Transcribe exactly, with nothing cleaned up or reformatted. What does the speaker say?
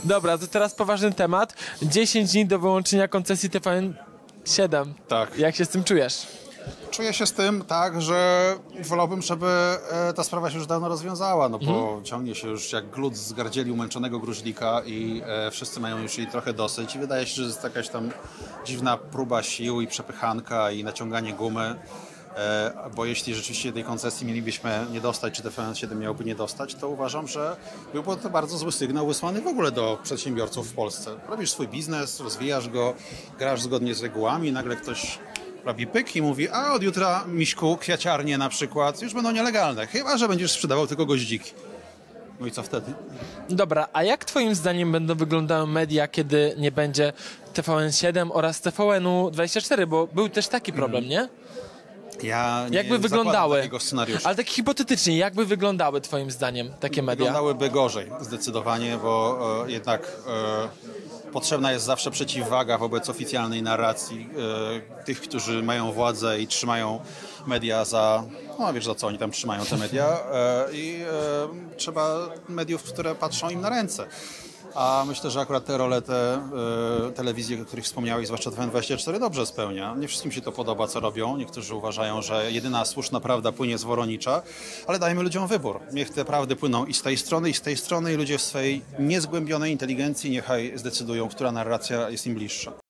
Dobra, to teraz poważny temat. dziesięć dni do wyłączenia koncesji T V N siedem. Tak. Jak się z tym czujesz? Czuję się z tym tak, że wolałbym, żeby e, ta sprawa się już dawno rozwiązała, no bo Mhm. ciągnie się już jak glut z gardzieli umęczonego gruźlika i e, wszyscy mają już jej trochę dosyć i wydaje się, że jest jakaś tam dziwna próba sił i przepychanka i naciąganie gumy, e, bo jeśli rzeczywiście tej koncesji mielibyśmy nie dostać, czy T V N siedem miałby nie dostać, to uważam, że byłby to bardzo zły sygnał wysłany w ogóle do przedsiębiorców w Polsce. Robisz swój biznes, rozwijasz go, grasz zgodnie z regułami, nagle ktoś robi pyk i mówi, a od jutra, Miśku, kwiaciarnie na przykład już będą nielegalne, chyba że będziesz sprzedawał tylko goździki. No i co wtedy? Dobra, a jak twoim zdaniem będą wyglądały media, kiedy nie będzie T V N siedem oraz T V N dwadzieścia cztery, bo był też taki problem, nie? Ja nie Jakby zakładam wyglądały? takiego scenariusza. Ale tak hipotetycznie, jakby wyglądały twoim zdaniem takie media? Wyglądałyby gorzej, zdecydowanie, bo e, jednak e, potrzebna jest zawsze przeciwwaga wobec oficjalnej narracji e, tych, którzy mają władzę i trzymają media za, no wiesz za co oni tam trzymają te media e, i e, trzeba mediów, które patrzą im na ręce. A myślę, że akurat te role, te e, telewizje, o których wspomniałeś, zwłaszcza T V N dwadzieścia cztery, dobrze spełnia. Nie wszystkim się to podoba, co robią. Niektórzy uważają, że jedyna słuszna prawda płynie z Woronicza, ale dajmy ludziom wybór. Niech te prawdy płyną i z tej strony, i z tej strony, i ludzie w swej niezgłębionej inteligencji niechaj zdecydują, która narracja jest im bliższa.